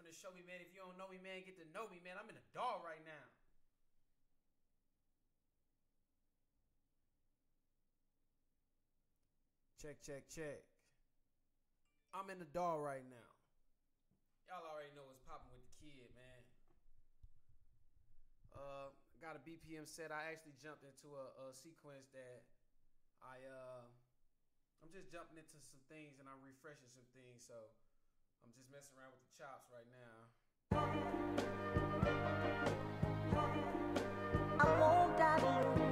to show me, man. If you don't know me, man, get to know me, man. I'm in a dog right now. Check, check, check. I'm in the dog right now. Y'all already know what's popping with the kid, man. Got a BPM set. I actually jumped into a sequence that I'm just jumping into some things and I'm refreshing some things, so I'm just messing around with the chops right now. I won't die alone.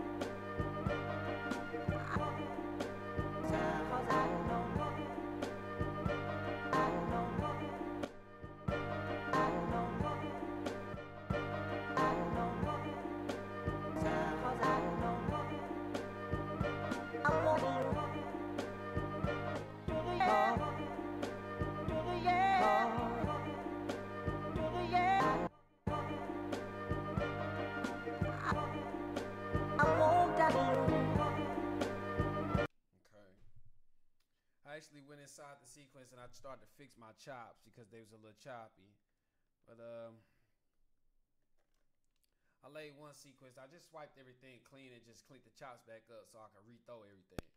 I actually went inside the sequence and I started to fix my chops because they was a little choppy. But I laid one sequence. I just swiped everything clean and just cleaned the chops back up so I could re-throw everything.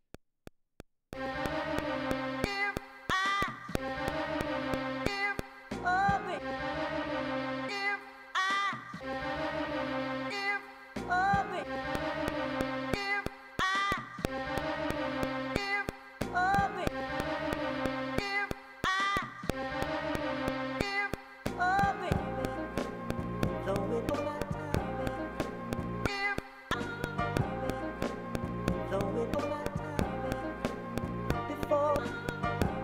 Before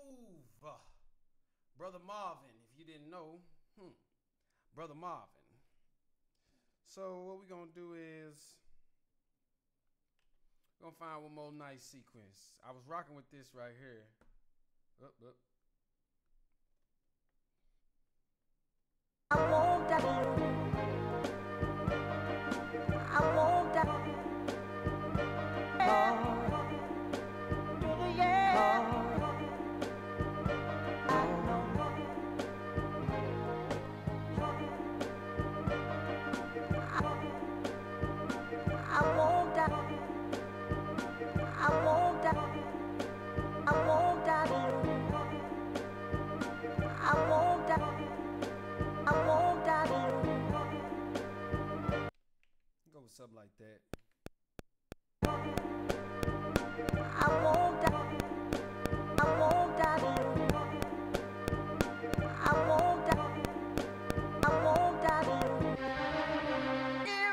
Smooth. Brother Marvin, if you didn't know. Brother Marvin. So what we're going to do is we're going to find one more nice sequence. I was rocking with this right here. I won't die. I won't die. Go with something like that. I won't die. I won't die. I won't die. I won't die. If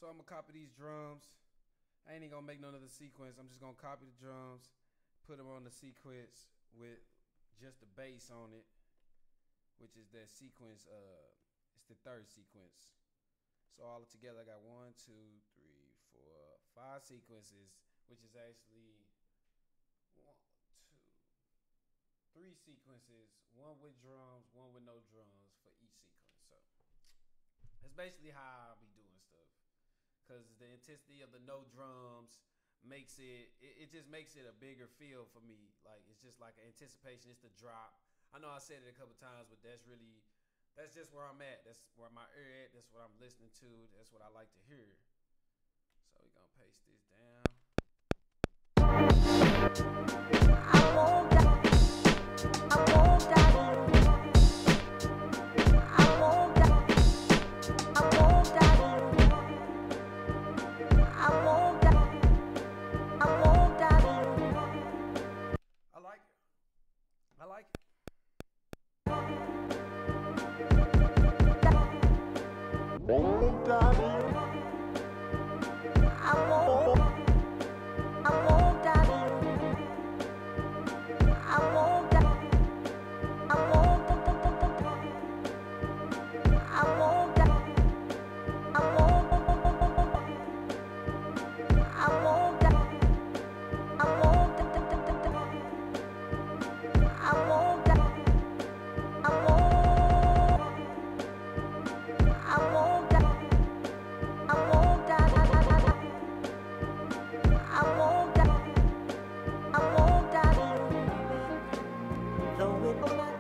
So I'm gonna copy these drums. I ain't even gonna make none of the sequence. I'm just gonna copy the drums, put them on the sequence with just the bass on it, which is that sequence. It's the third sequence. So all together, I got 1, 2, 3, 4, 5 sequences, which is actually 1, 2, 3 sequences. One with drums, one with no drums for each sequence. So that's basically how I'll be doing stuff. Cause the intensity of the no drums makes it just makes it a bigger feel for me. Like it's just like an anticipation. It's the drop. I know I said it a couple times, but that's just where I'm at. That's where my ear at. That's what I'm listening to. That's what I like to hear. So we're gonna paste this down. I won't die. I won't die. I won't die. I won't die. I won't die. I won't die. I like it. I like it. Won't die. I won't. I won't die. I won't die. I won't. I won't die. I won't. I won't die. I won't. I won't die. I won't. I won't die. I won't die. I won't die. I won't die. So it will not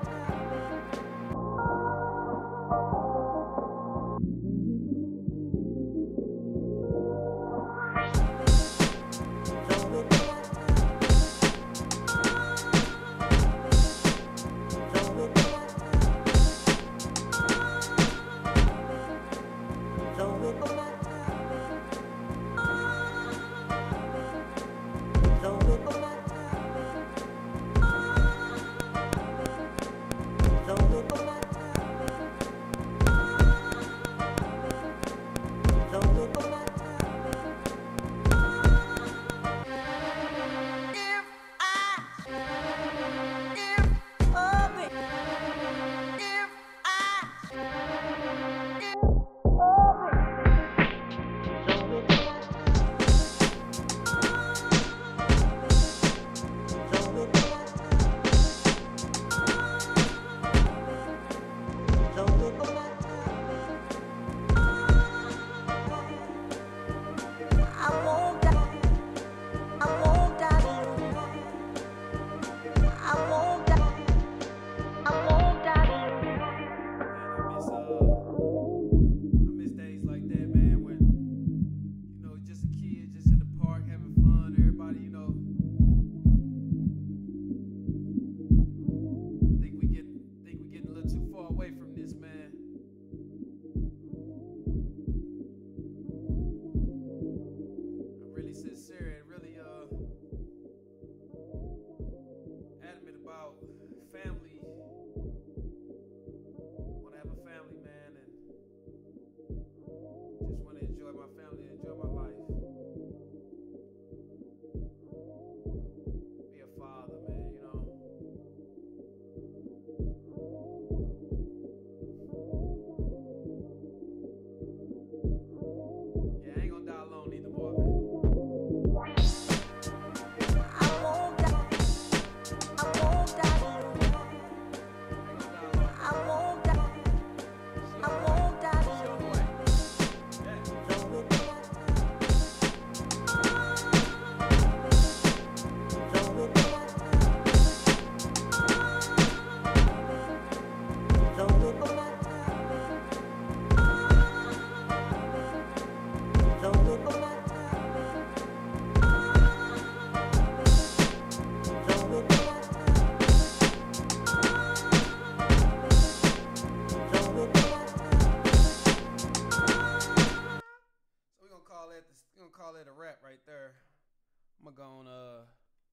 call it a wrap right there. I'm gonna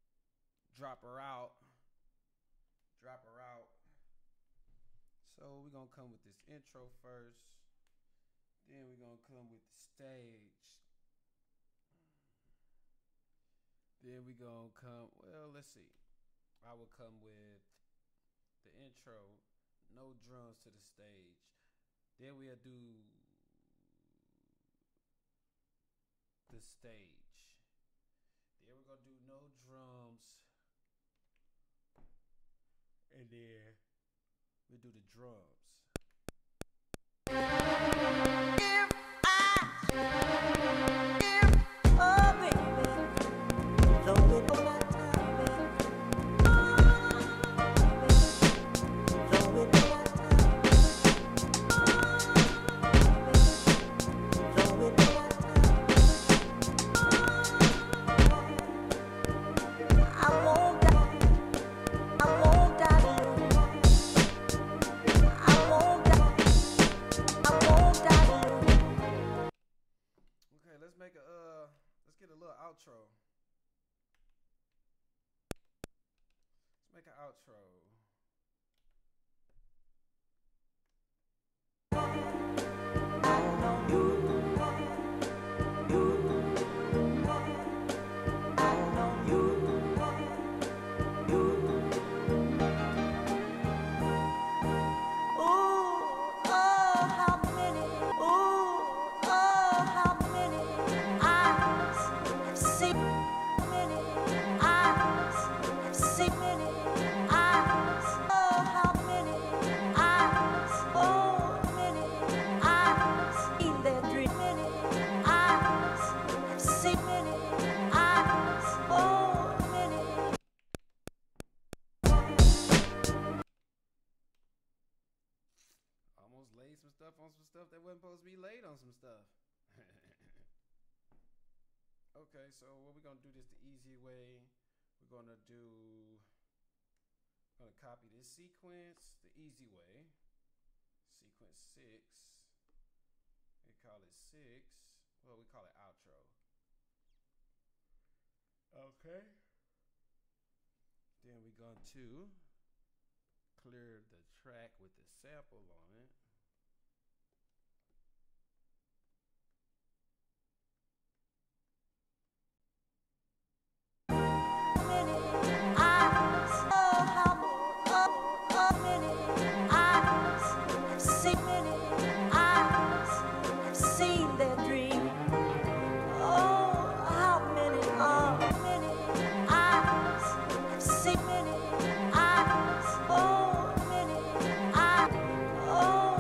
drop her out. So we're gonna come with this intro first. Then we're gonna come with the stage. Then we gonna come. Well, let's see. I will come with the intro. No drums to the stage. Then we'll do the stage. Then we're gonna do no drums. And then we do the drums. Oh, baby, though it was not time, though it was not time, though it was not time, I won't die, I won't die alone, I won't die, I won't die alone. Okay, let's make a let's get a little outro. Let's make an outro. Almost laid some stuff on some stuff that wasn't supposed to be laid on some stuff. Okay, so what we're gonna do this the easy way. We're gonna copy this sequence the easy way. Sequence 6. We call it 6. Well, we call it outro. Okay. Then we're going to clear the track with the sample on it. Oh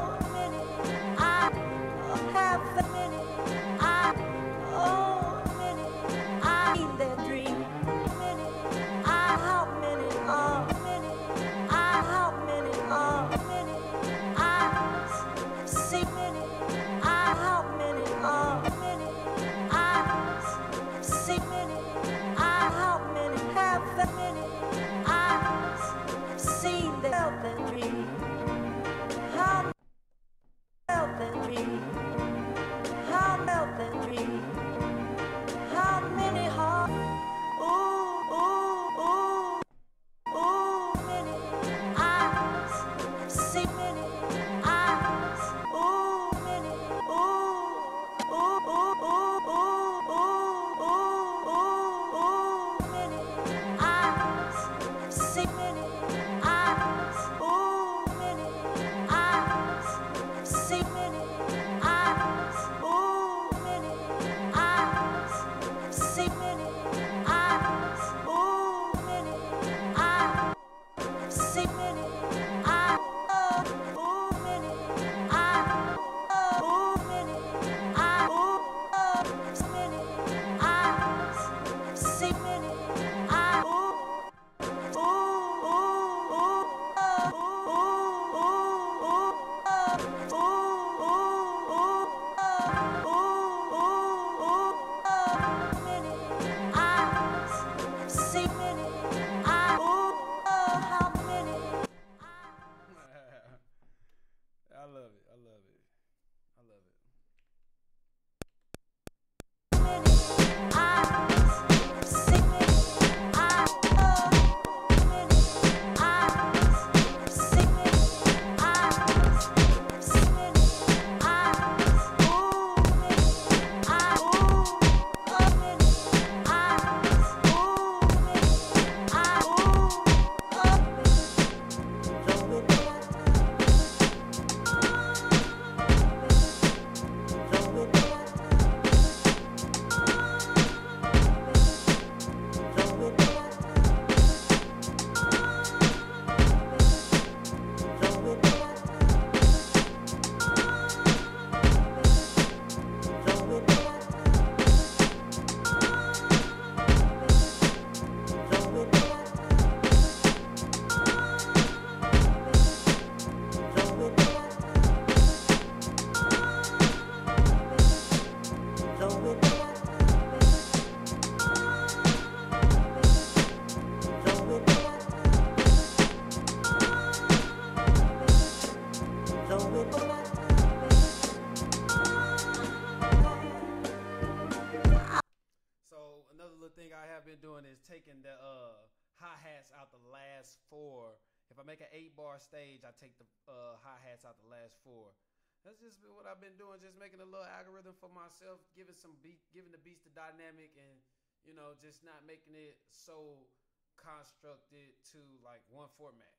been doing is taking the hi-hats out the last 4. If I make an 8-bar stage, I take the hi-hats out the last 4. That's just what I've been doing, just making a little algorithm for myself, giving the beats the dynamic, and just not making it so constructed to like one format.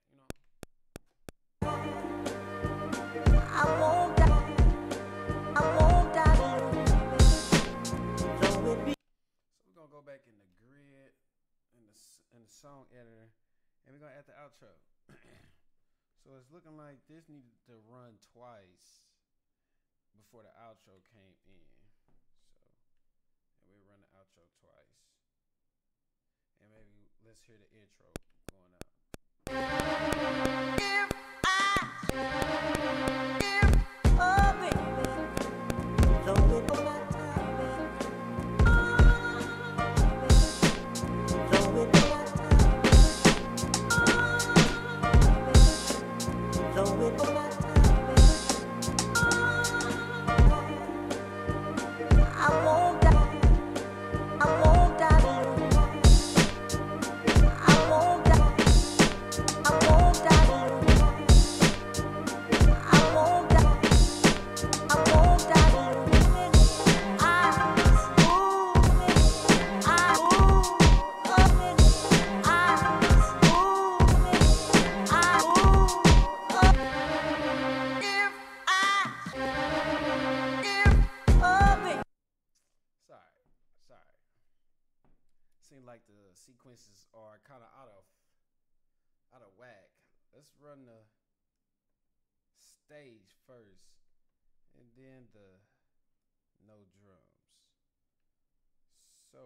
I won't die. I won't die. Though it be. So we're gonna go back in the grid in the song editor, and we're gonna add the outro. So it's looking like this needed to run twice before the outro came in. So, and we run the outro twice, and maybe let's hear the intro going out. Seem like the sequences are kind of out of whack. Let's run the stage first, and then the no drums. So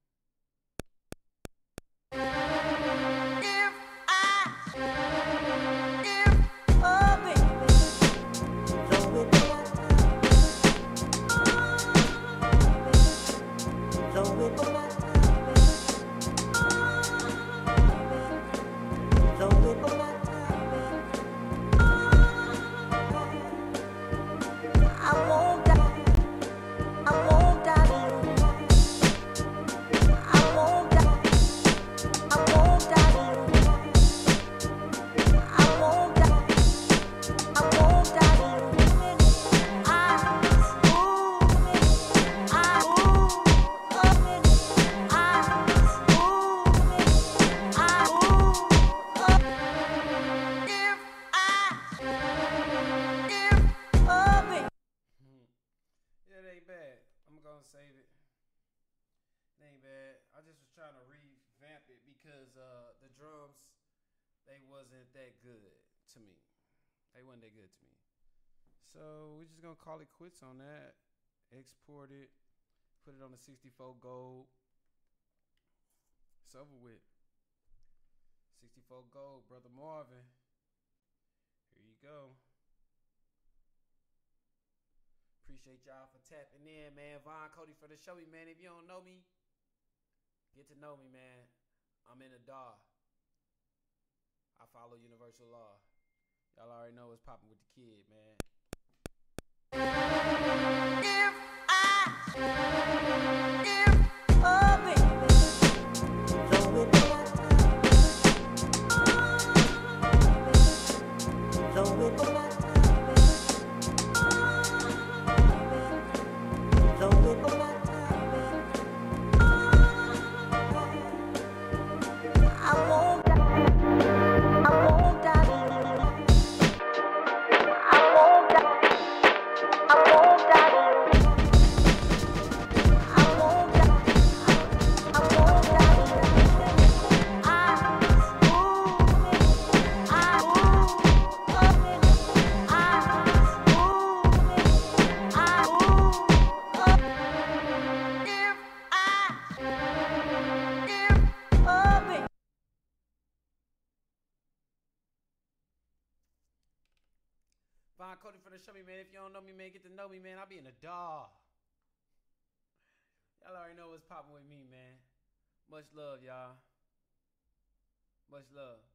save it. It ain't bad. I just was trying to revamp it because the drums, they wasn't that good to me. They wasn't that good to me. So we're just gonna call it quits on that. Export it. Put it on the 64 gold. It's over with. 64 gold, Brother Marvin. Here you go. Appreciate y'all for tapping in, man. Von Cody for the show me, man. If you don't know me, get to know me, man. I'm in a DAW. I follow universal law. Y'all already know what's popping with the kid, man. Von Cody for the show me, man. If you don't know me, man, get to know me, man. I'll be in a DAW. Y'all already know what's popping with me, man. Much love, y'all. Much love.